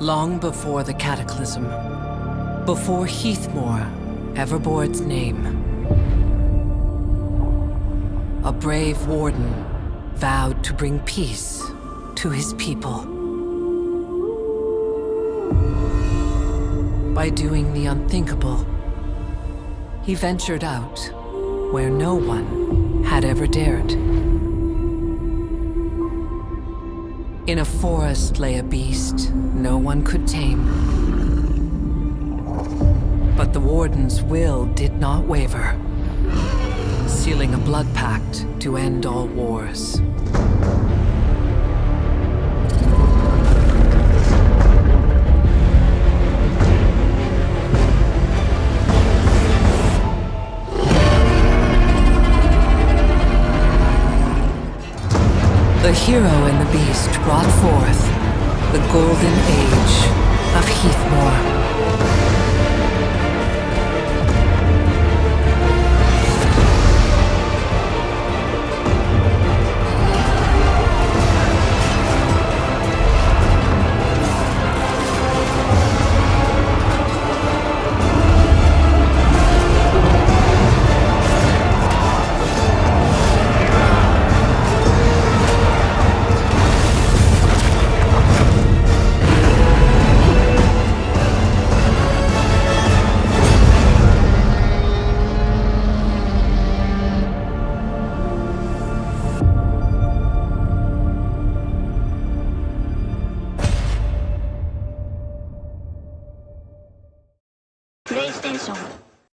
Long before the Cataclysm, before Heathmoor ever bore its name, a brave warden vowed to bring peace to his people. By doing the unthinkable, he ventured out where no one had ever dared. In a forest lay a beast no one could tame. But the Warden's will did not waver, sealing a blood pact to end all wars. The hero and the beast brought forth the golden age of Heathmoor.